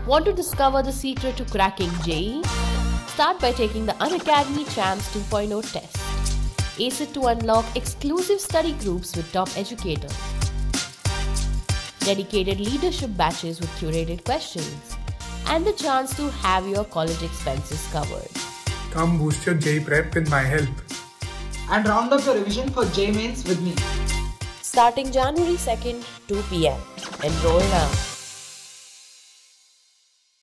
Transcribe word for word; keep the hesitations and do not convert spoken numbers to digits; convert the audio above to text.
Want to discover the secret to cracking J E E? Start by taking the Unacademy Champs two point oh test. Ace it to unlock exclusive study groups with top educators, dedicated leadership batches with curated questions, and the chance to have your college expenses covered. Come boost your J E E prep with my help. And round up your revision for J Mains with me. Starting January second, two p m Enroll now.